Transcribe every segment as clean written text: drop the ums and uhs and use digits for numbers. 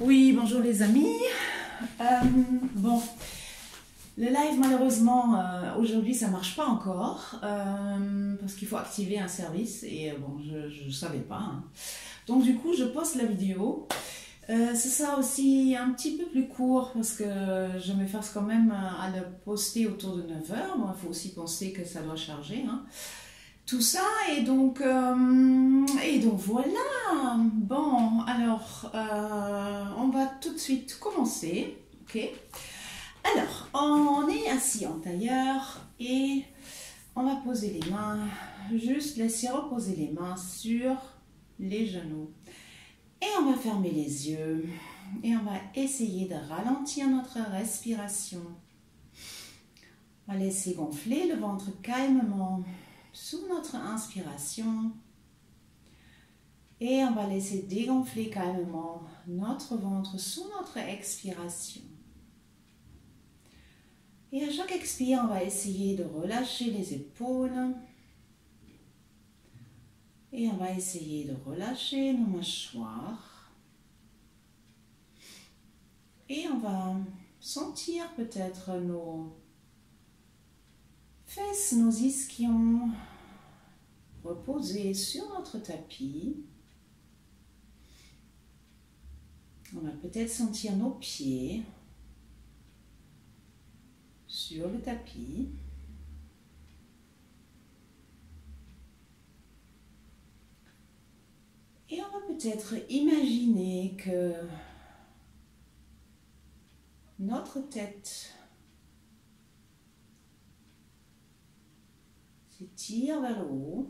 Oui, bonjour les amis. Bon, le live malheureusement aujourd'hui ça marche pas encore parce qu'il faut activer un service et bon je savais pas. Hein. Donc du coup je poste la vidéo. C'est ça aussi un petit peu plus court parce que je m'efforce quand même à le poster autour de 9 heures. Bon, il faut aussi penser que ça doit charger. Hein. Tout ça et donc voilà. Bon, alors on va tout de suite commencer. Ok. Alors, on est assis en tailleur et on va poser les mains, juste laisser reposer les mains sur les genoux. Et on va fermer les yeux et on va essayer de ralentir notre respiration. On va laisser gonfler le ventre calmement sous notre inspiration et on va laisser dégonfler calmement notre ventre sous notre expiration. Et à chaque expire, on va essayer de relâcher les épaules et on va essayer de relâcher nos mâchoires et on va sentir peut-être nos fesses, nos ischions reposer sur notre tapis. On va peut-être sentir nos pieds sur le tapis. Et on va peut-être imaginer que notre tête s'étire vers le haut.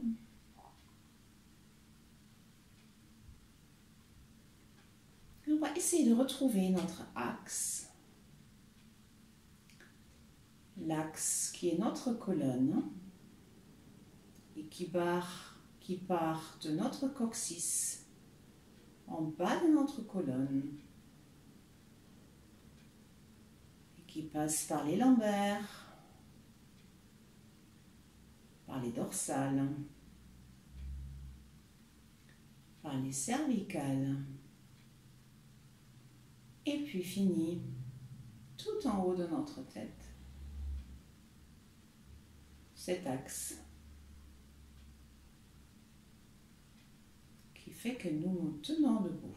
Et on va essayer de retrouver notre axe. L'axe qui est notre colonne et qui part de notre coccyx en bas de notre colonne et qui passe par les lombaires, par les dorsales, par les cervicales et puis finit tout en haut de notre tête. Cet axe qui fait que nous nous tenons debout.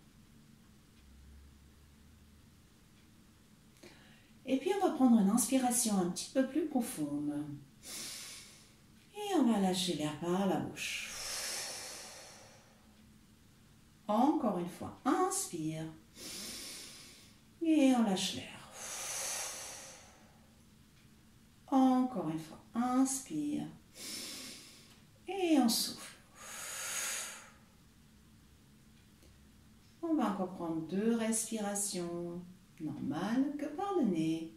Et puis on va prendre une inspiration un petit peu plus profonde. Et on va lâcher l'air par la bouche. Encore une fois, inspire. Et on lâche l'air. Encore une fois, inspire. Et on souffle. On va encore prendre 2 respirations normales que par le nez.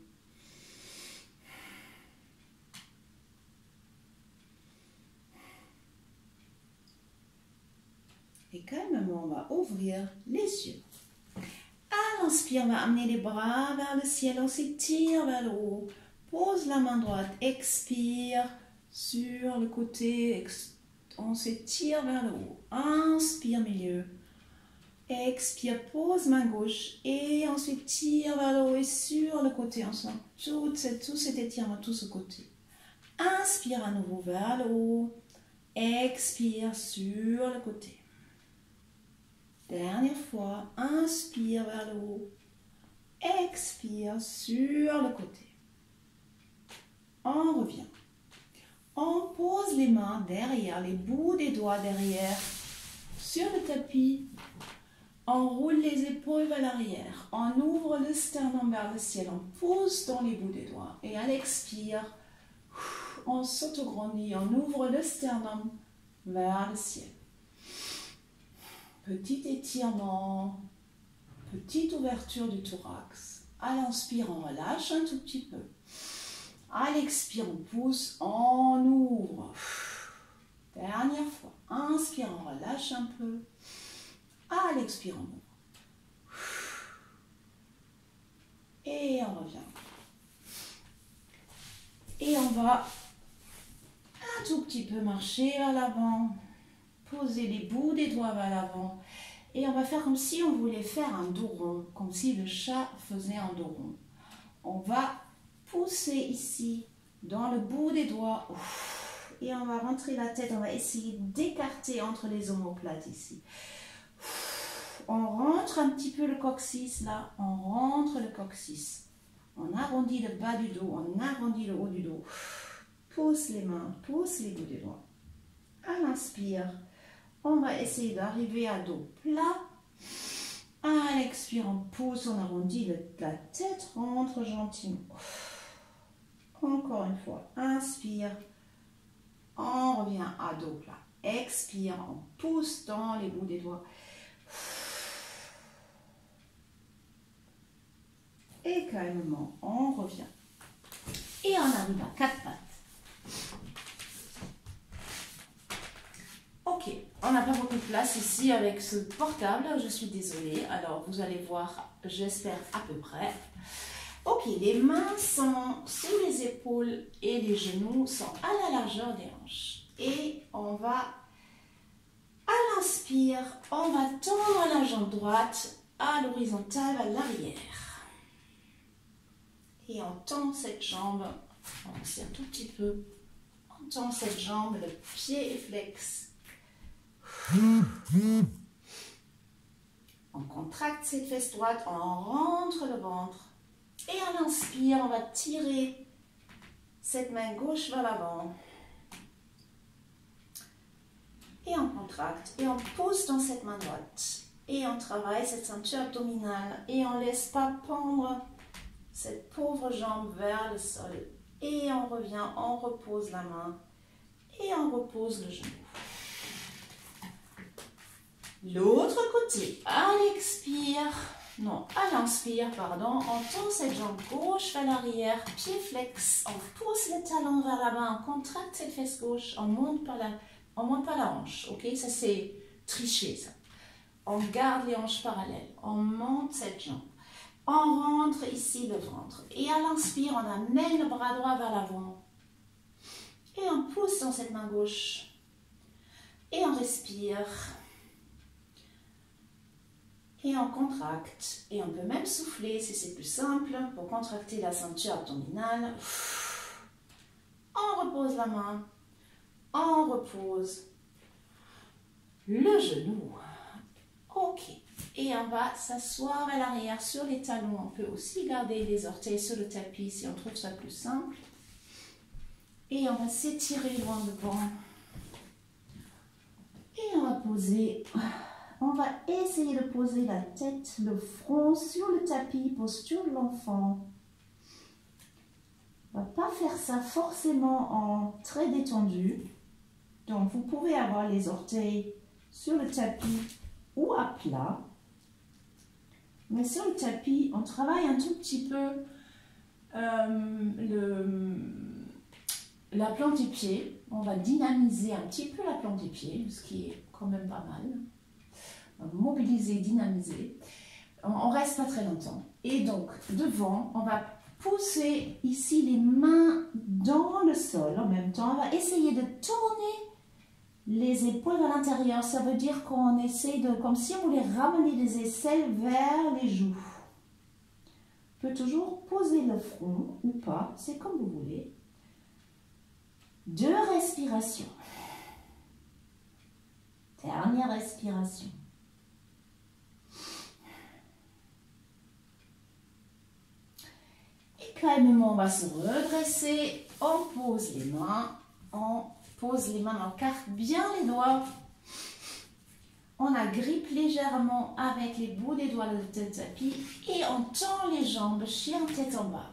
Et calmement, on va ouvrir les yeux. À l'inspire, on va amener les bras vers le ciel. On s'étire vers le haut. Pose la main droite. Expire sur le côté. On s'étire vers le haut. Inspire milieu. Expire, pose main gauche. Et ensuite tire vers le haut et sur le côté. On sent tout cet étirement, tout ce côté. Inspire à nouveau vers le haut. Expire sur le côté. Dernière fois, inspire vers le haut, expire sur le côté. On revient. On pose les mains derrière, les bouts des doigts derrière, sur le tapis. On roule les épaules vers l'arrière. On ouvre le sternum vers le ciel. On pose dans les bouts des doigts. Et à l'expire, on s'autograndit. On ouvre le sternum vers le ciel. Petit étirement, petite ouverture du thorax. À l'inspire, on relâche un tout petit peu. À l'expire, on pousse, on ouvre. Dernière fois. Inspire, on relâche un peu. À l'expire, on ouvre. Et on revient. Et on va un tout petit peu marcher vers l'avant. Poser les bouts des doigts vers l'avant Et on va faire comme si on voulait faire un dos rond, comme si le chat faisait un dos rond. On va pousser ici, dans le bout des doigts. Et on va rentrer la tête, on va essayer d'écarter entre les omoplates ici. On rentre un petit peu le coccyx là, on rentre le coccyx. On arrondit le bas du dos, on arrondit le haut du dos. Pousse les mains, pousse les bouts des doigts. À l'inspire, on va essayer d'arriver à dos plat. À l'expire, on pousse, on arrondit, la tête rentre gentiment. Encore une fois, inspire, on revient à dos plat. Expire, on pousse dans les bouts des doigts. Et calmement, on revient. Et on arrive à 4 pattes. Ok, on n'a pas beaucoup de place ici avec ce portable, je suis désolée. Alors, vous allez voir, j'espère à peu près. Ok, les mains sont sous les épaules et les genoux sont à la largeur des hanches. Et on va, à l'inspire, on va tendre la jambe droite à l'horizontale, à l'arrière. Et on tend cette jambe, on serre tout petit peu, on tend cette jambe, le pied est flex. On contracte cette fesse droite, on rentre le ventre. Et à l'inspire, on va tirer cette main gauche vers l'avant. Et on contracte et on pousse dans cette main droite. Et on travaille cette ceinture abdominale et on ne laisse pas pendre cette pauvre jambe vers le sol. Et on revient, on repose la main et on repose le genou. L'autre côté, à l'expire, non, à l'inspire, pardon, on tend cette jambe gauche vers l'arrière, pied flex, on pousse les talons vers l'avant, on contracte cette fesse gauche, on monte pas la hanche, ok? Ça c'est tricher ça. On garde les hanches parallèles, on monte cette jambe, on rentre ici le ventre et à l'inspire, on amène le bras droit vers l'avant et on pousse dans cette main gauche et on respire. Et on contracte, et on peut même souffler si c'est plus simple pour contracter la ceinture abdominale. On repose la main, on repose le genou. Ok, et on va s'asseoir à l'arrière sur les talons. On peut aussi garder les orteils sur le tapis si on trouve ça plus simple. Et on va s'étirer loin devant. Et on va poser... On va essayer de poser la tête, le front sur le tapis, posture de l'enfant. On ne va pas faire ça forcément en très détendu. Donc, vous pouvez avoir les orteils sur le tapis ou à plat. Mais sur le tapis, on travaille un tout petit peu la plante des pieds. On va dynamiser un petit peu la plante des pieds, ce qui est quand même pas mal. Mobiliser, dynamiser. On reste pas très longtemps. Et donc, devant, on va pousser ici les mains dans le sol en même temps. On va essayer de tourner les épaules à l'intérieur. Ça veut dire qu'on essaie de, comme si on voulait ramener les aisselles vers les joues. On peut toujours poser le front ou pas, c'est comme vous voulez. 2 respirations. Dernière respiration. Calmement, on va se redresser, on pose les mains en carte bien les doigts. On agrippe légèrement avec les bouts des doigts le tapis et on tend les jambes, chien tête en bas.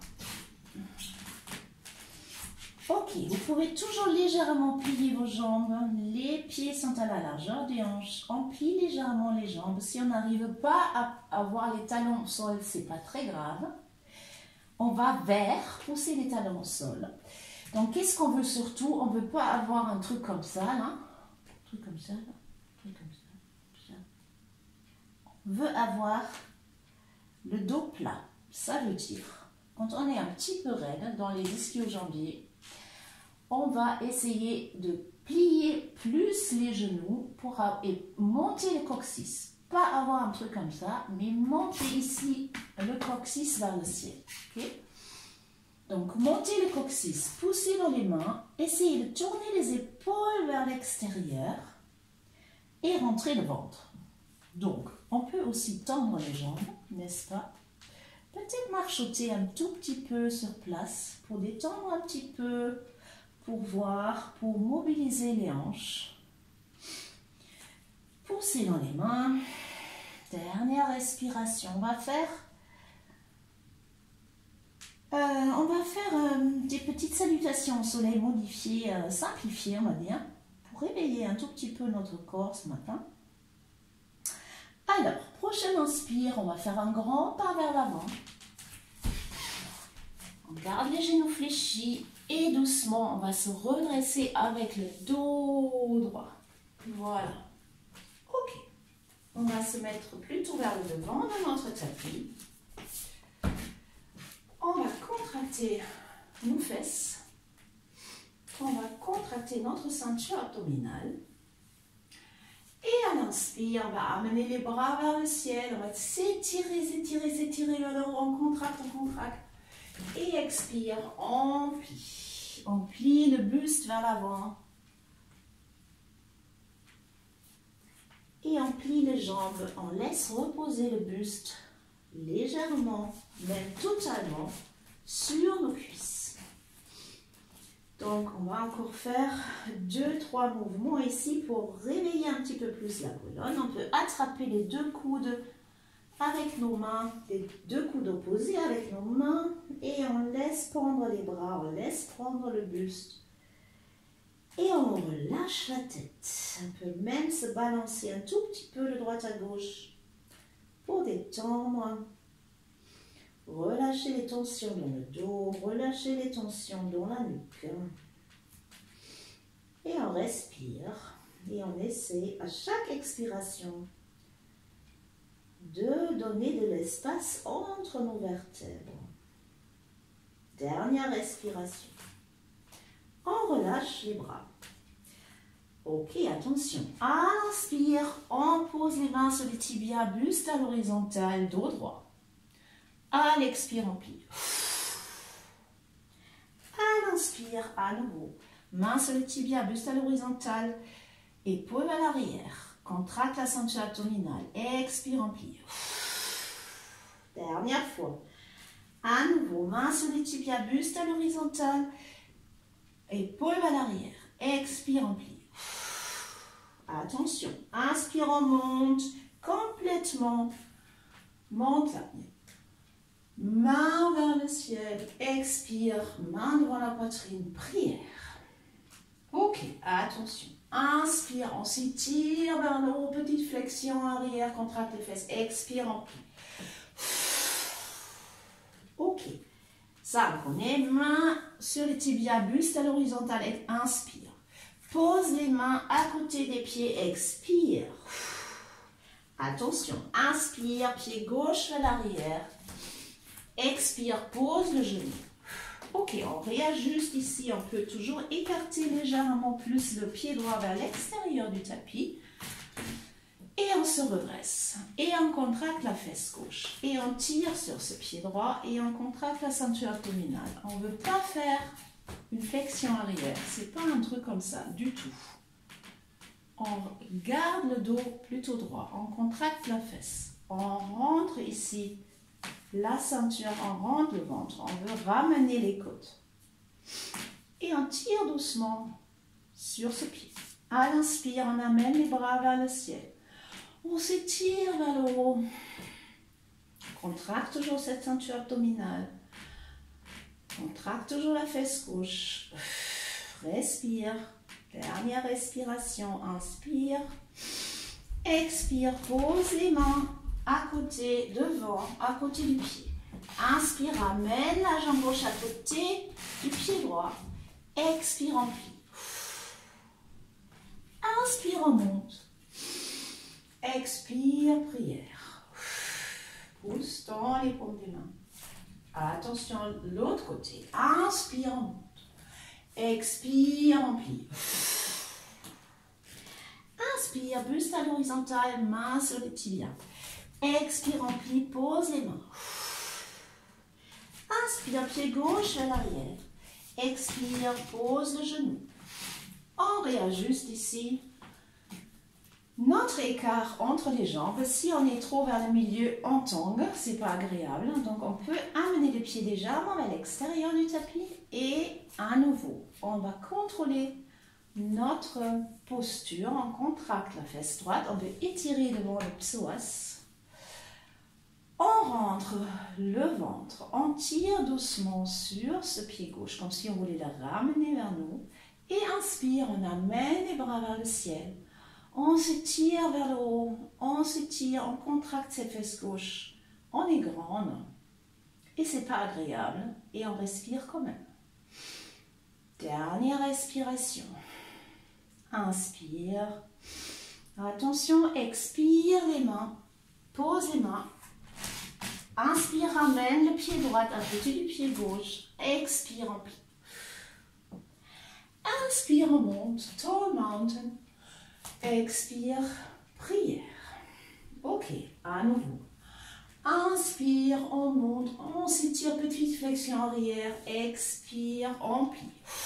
Ok, vous pouvez toujours légèrement plier vos jambes. Les pieds sont à la largeur des hanches. On plie légèrement les jambes. Si on n'arrive pas à avoir les talons au sol, c'est pas très grave. On va vers, pousser les talons au sol. Donc, qu'est-ce qu'on veut surtout? On ne veut pas avoir un truc comme ça, là. Un truc comme ça, là. Un truc comme ça. On veut avoir le dos plat. Ça veut dire, quand on est un petit peu raide dans les ischio-jambiers, on va essayer de plier plus les genoux et monter le coccyx. pas avoir un truc comme ça, mais montez ici le coccyx vers le ciel. Okay? Donc, montez le coccyx, poussez dans les mains, essayez de tourner les épaules vers l'extérieur et rentrez le ventre. Donc, on peut aussi tendre les jambes, n'est-ce pas? Peut-être marchoter un tout petit peu sur place pour détendre un petit peu, pour voir, pour mobiliser les hanches. Poussez dans les mains. Dernière respiration. On va faire des petites salutations au soleil modifiées, simplifiées, on va dire, pour réveiller un tout petit peu notre corps ce matin. Alors, prochain inspire, on va faire un grand pas vers l'avant. On garde les genoux fléchis et doucement, on va se redresser avec le dos droit. Voilà. Ok. On va se mettre plutôt vers le devant de notre tapis. On va contracter nos fesses. On va contracter notre ceinture abdominale. Et à l'inspire, on va amener les bras vers le ciel. On va s'étirer, s'étirer, s'étirer le long. On contracte, on contracte. Et expire, on plie. On plie le buste vers l'avant. Et on plie les jambes. On laisse reposer le buste légèrement, même totalement, sur nos cuisses. Donc, on va encore faire 2-3 mouvements ici pour réveiller un petit peu plus la colonne. On peut attraper les deux coudes avec nos mains, les deux coudes opposés avec nos mains, et on laisse pendre les bras, on laisse prendre le buste. Et on relâche la tête. On peut même se balancer un tout petit peu de droite à gauche pour détendre. Relâchez les tensions dans le dos, relâchez les tensions dans la nuque. Et on respire. Et on essaie à chaque expiration de donner de l'espace entre nos vertèbres. Dernière respiration. On relâche les bras. Ok, attention. À l'inspire, on pose les mains sur les tibias, buste à l'horizontale, dos droit. À l'expire, on plie. À l'inspire, à nouveau. Mains sur les tibias, buste à l'horizontale, épaules à l'arrière. Contracte la ceinture abdominale. Expire, on plie. Dernière fois. À nouveau, mains sur les tibias, buste à l'horizontale, épaules à l'arrière. Expire, on plie. Attention. Inspire, on monte complètement. Monte l'apnée. Main vers le ciel. Expire, main devant la poitrine. Prière. Ok, attention. Inspire, on s'étire vers le haut. Petite flexion arrière, contracte les fesses. Expire, on plie. Ok. Ça, on est main sur les tibias, buste à l'horizontale. Inspire. Pose les mains à côté des pieds. Expire. Attention. Inspire, pied gauche vers l'arrière. Expire, pose le genou. Ok, on réajuste ici. On peut toujours écarter légèrement plus le pied droit vers l'extérieur du tapis. Et on se redresse. Et on contracte la fesse gauche. Et on tire sur ce pied droit. Et on contracte la ceinture abdominale. On ne veut pas faire une flexion arrière. C'est pas un truc comme ça du tout. On garde le dos plutôt droit. On contracte la fesse. On rentre ici la ceinture, on rentre le ventre. On veut ramener les côtes. Et on tire doucement sur ce pied. À l'inspire, on amène les bras vers le ciel. On s'étire vers le haut. On contracte toujours cette ceinture abdominale. Contracte toujours la fesse gauche. Respire. Dernière respiration. Inspire. Expire. Pose les mains à côté, devant, à côté du pied. Inspire. Amène la jambe gauche à côté du pied droit. Expire. On plie. Inspire. On monte. Expire. Prière. Pousse dans les paumes des mains. Attention, l'autre côté. Inspire, on monte. Expire, on plie. Inspire, buste à l'horizontale, main sur le tibia. Expire, on plie, pose les mains. Inspire, pied gauche vers l'arrière. Expire, pose le genou. On réajuste ici notre écart entre les jambes. Si on est trop vers le milieu, on tangue, c'est pas agréable. Donc on peut amener les pieds légèrement vers l'extérieur du tapis et à nouveau, on va contrôler notre posture. On contracte la fesse droite, on veut étirer devant le psoas. On rentre le ventre, on tire doucement sur ce pied gauche, comme si on voulait le ramener vers nous. Et inspire, on amène les bras vers le ciel. On se tire vers le haut, on se tire, on contracte cette fesse gauche. On est grande et c'est pas agréable et on respire quand même. Dernière respiration. Inspire. Attention, expire les mains. Pose les mains. Inspire, ramène le pied droit à côté du pied gauche. Expire, on plie. Inspire, on monte. Tall mountain. Expire, prière. Ok, à nouveau. Inspire, on monte. On s'étire, petite flexion arrière. Expire, on plie.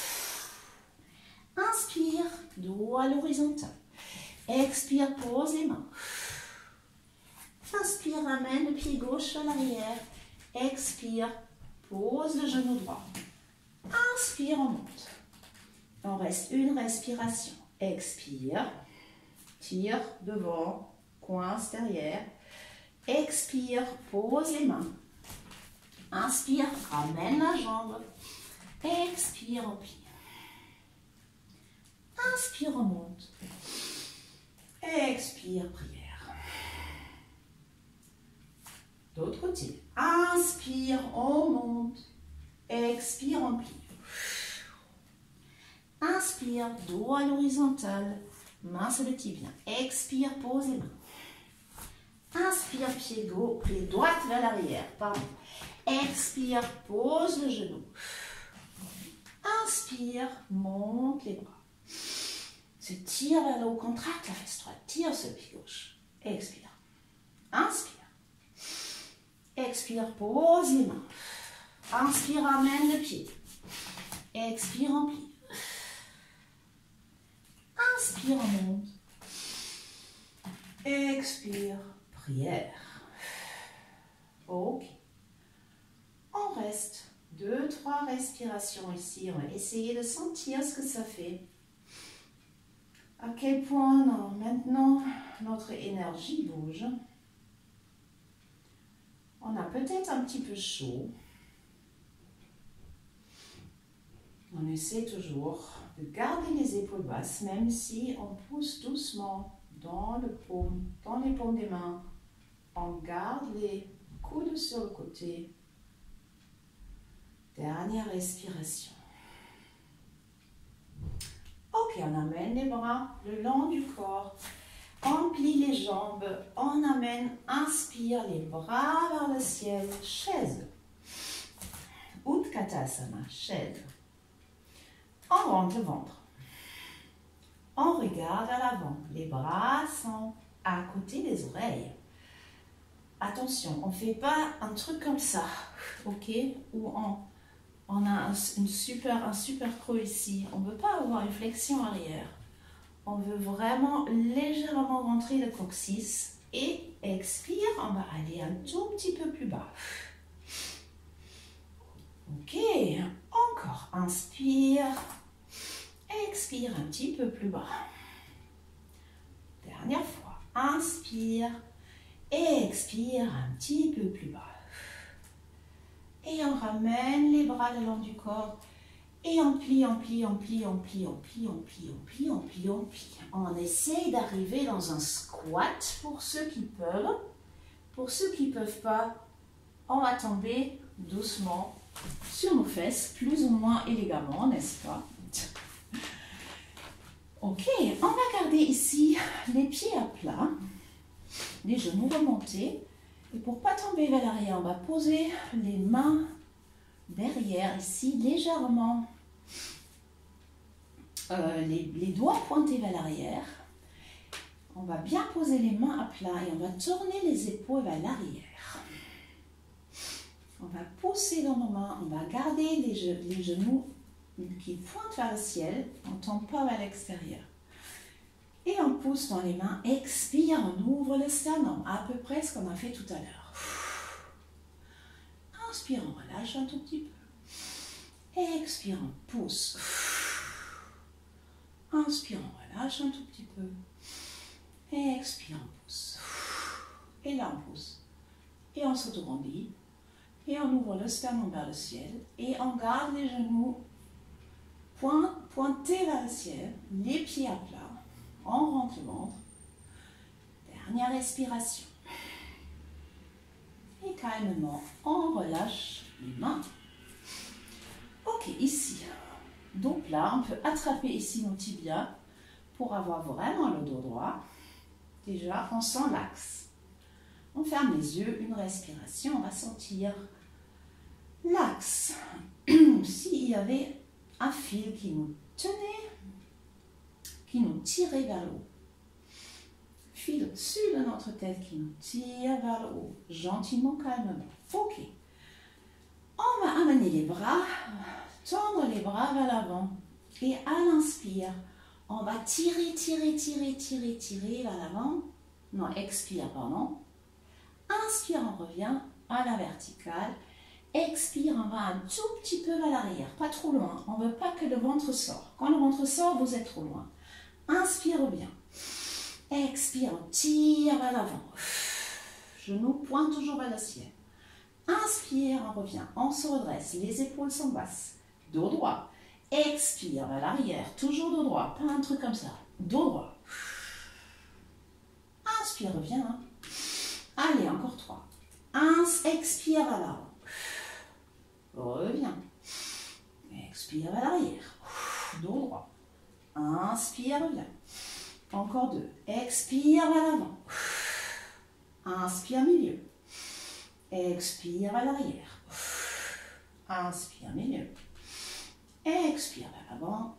Inspire, dos à l'horizontale. Expire, pose les mains. Inspire, ramène le pied gauche à l'arrière. Expire, pose le genou droit. Inspire, on monte. On reste une respiration. Expire, tire devant, coince derrière. Expire, pose les mains. Inspire, ramène la jambe. Expire, on plie. Inspire, on monte. Expire, prière. L'autre côté. Inspire, on monte. Expire, on plie. Inspire, dos à l'horizontale. Main sur le tibia. Expire, pose les mains. Inspire, pied gauche, pied droit vers l'arrière. Pardon. Expire, pose le genou. Inspire, monte les bras. Se tire vers le haut, contracte la fesse droite. Tire sur le pied gauche. Expire. Inspire. Expire, pose les mains. Inspire, amène le pied. Expire, on plie. Inspire, on monte. Expire, prière. Ok. On reste 2-3 respirations ici. On va essayer de sentir ce que ça fait. À quel point maintenant notre énergie bouge. On a peut-être un petit peu chaud. On essaie toujours de garder les épaules basses, même si on pousse doucement dans les paumes des mains. On garde les coudes sur le côté. Dernière respiration. Ok, on amène les bras le long du corps. On plie les jambes. On amène, inspire les bras vers le ciel. Chaise. Utkatasana, chaise. On rentre le ventre. On regarde à l'avant. Les bras sont à côté des oreilles. Attention, on ne fait pas un truc comme ça, ok? Où on a un super creux ici. On ne veut pas avoir une flexion arrière. On veut vraiment légèrement rentrer le coccyx. Et expire, on va aller un tout petit peu plus bas. Ok, encore. Inspire. Expire un petit peu plus bas. Dernière fois. Inspire. Expire un petit peu plus bas. Et on ramène les bras le long du corps. Et on plie, on plie, on plie, on plie, on plie, on plie, on plie, on plie, on plie. On essaye d'arriver dans un squat pour ceux qui peuvent. Pour ceux qui ne peuvent pas, on va tomber doucement sur nos fesses, plus ou moins élégamment, n'est-ce pas? Ok, on va garder ici les pieds à plat, les genoux remontés. Et pour ne pas tomber vers l'arrière, on va poser les mains derrière, ici, légèrement. Les doigts pointés vers l'arrière. On va bien poser les mains à plat et on va tourner les épaules vers l'arrière. On va pousser dans nos mains, on va garder les genoux qui pointent vers le ciel, on ne tombe pas vers l'extérieur. Et on pousse dans les mains, expire, on ouvre le sternum, à peu près ce qu'on a fait tout à l'heure. Inspire, on relâche un tout petit peu. Expire, on pousse. Inspire, on relâche un tout petit peu. Expire, on pousse. Et là, on pousse. Et on s'autograndit. Et on ouvre le sternum vers le ciel. Et on garde les genoux pointés vers le ciel. Les pieds à plat. On rentre le ventre. Dernière respiration. Et calmement, on relâche les mains. Ok, ici. Donc là, on peut attraper ici nos tibias pour avoir vraiment le dos droit. Déjà, on sent l'axe. On ferme les yeux, une respiration, on va sentir l'axe. S'il y avait un fil qui nous tenait, qui nous tirait vers le haut. Fil au-dessus de notre tête qui nous tire vers le haut, gentiment, calmement. Ok. On va amener les bras, tendre les bras vers l'avant. Et à l'inspire, on va tirer vers l'avant. Non, expire, pardon. Inspire, on revient à la verticale. Expire, on va un tout petit peu vers l'arrière, pas trop loin. On ne veut pas que le ventre sorte. Quand le ventre sort, vous êtes trop loin. Inspire bien. Expire, on tire vers l'avant. Genoux pointent toujours vers le ciel. Inspire, on revient, on se redresse, les épaules sont basses. Dos droit. Expire vers l'arrière, toujours dos droit, pas un truc comme ça. Dos droit. Inspire, reviens. Allez, encore 3. Expire vers l'avant. Reviens. Expire vers l'arrière. Dos droit. Inspire, reviens. Encore 2. Expire vers l'avant. Inspire milieu. Expire vers l'arrière. Inspire milieu. Expire vers l'avant.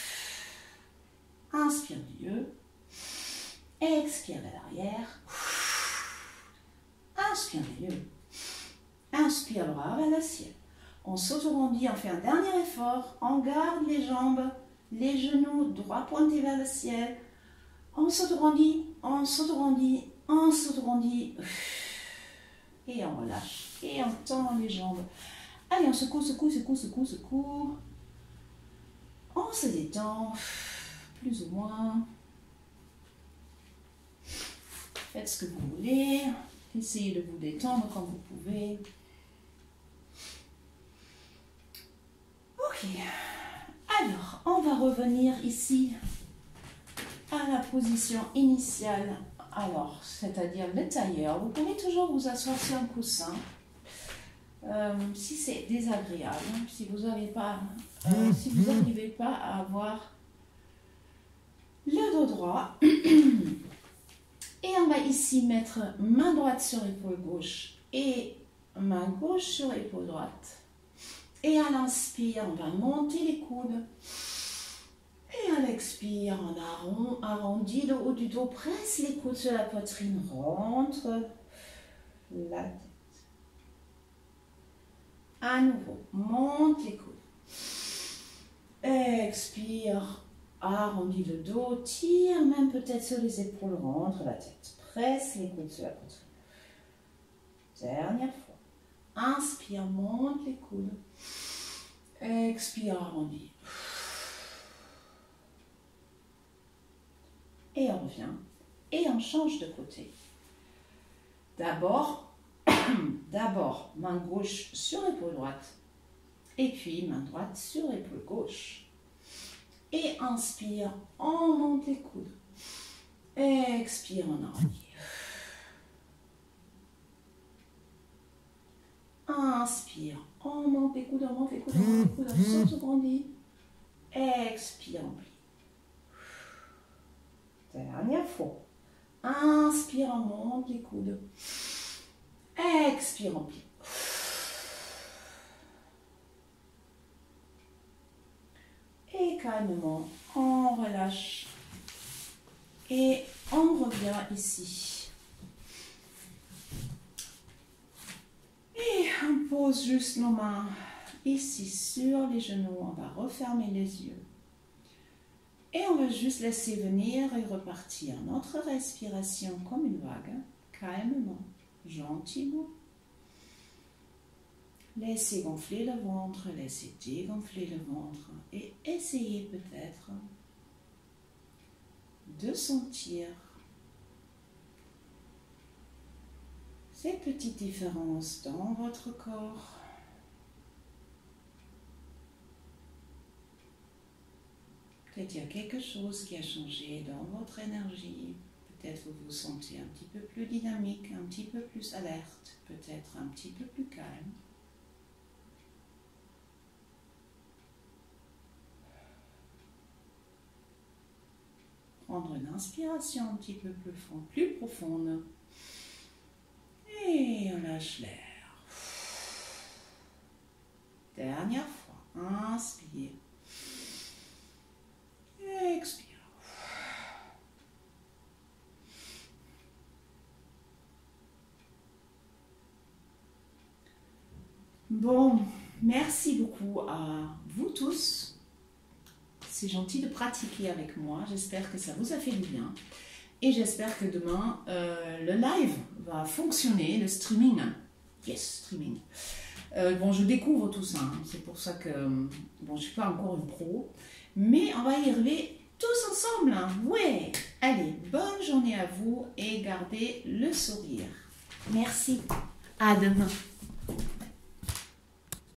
Inspire milieu. Expire vers l'arrière. Inspire milieu. Inspire bras vers le ciel. On s'autorondit, on fait un dernier effort. On garde les jambes, les genoux droits pointés vers le ciel. On s'autorondit, on s'autorondit, on s'autorondit. Et on relâche. Et on tend les jambes. Allez, on secoue, secoue, secoue, secoue, secoue. On se détend, plus ou moins. Faites ce que vous voulez. Essayez de vous détendre comme vous pouvez. Ok. Alors, on va revenir ici à la position initiale. Alors, c'est-à-dire le tailleur. Vous pouvez toujours vous asseoir sur un coussin. Si c'est désagréable, si vous n'arrivez pas à avoir le dos droit. Et on va ici mettre main droite sur épaule gauche et main gauche sur épaule droite. Et à l'inspire, on va monter les coudes. Et à l'expire, on arrondit le haut du dos, presse les coudes sur la poitrine, rentre la tête. À nouveau, monte les coudes. Expire, arrondis le dos, tire même peut-être sur les épaules, rentre la tête. Presse les coudes sur la poitrine. Dernière fois. Inspire, monte les coudes. Expire, arrondis. Et on revient. Et on change de côté. D'abord, main gauche sur épaule droite. Et puis, main droite sur épaule gauche. Et inspire, on monte les coudes. Expire, on arrondit. Inspire, on monte les coudes, on monte les coudes, on monte les coudes, on s'agrandit. Expire, on plie. Dernière fois. Inspire, on monte les coudes. Expire, on plie. Et calmement, on relâche. Et on revient ici. Et on pose juste nos mains ici sur les genoux. On va refermer les yeux. Et on va juste laisser venir et repartir notre respiration comme une vague, calmement, gentiment. Laissez gonfler le ventre, laissez dégonfler le ventre et essayez peut-être de sentir ces petites différences dans votre corps. Peut-être il y a quelque chose qui a changé dans votre énergie. Peut-être vous vous sentez un petit peu plus dynamique, un petit peu plus alerte, peut-être un petit peu plus calme. Prendre une inspiration un petit peu plus profonde. Et on lâche l'air. Dernière fois. Inspire. Expire. Bon, merci beaucoup à vous tous. C'est gentil de pratiquer avec moi. J'espère que ça vous a fait du bien. Et j'espère que demain, le live va fonctionner, le streaming. Yes, streaming. Bon, je découvre tout ça. Hein. C'est pour ça que, bon, je ne suis pas encore une pro. Mais on va y arriver tous ensemble. Hein. Ouais. Allez, bonne journée à vous et gardez le sourire. Merci. À demain.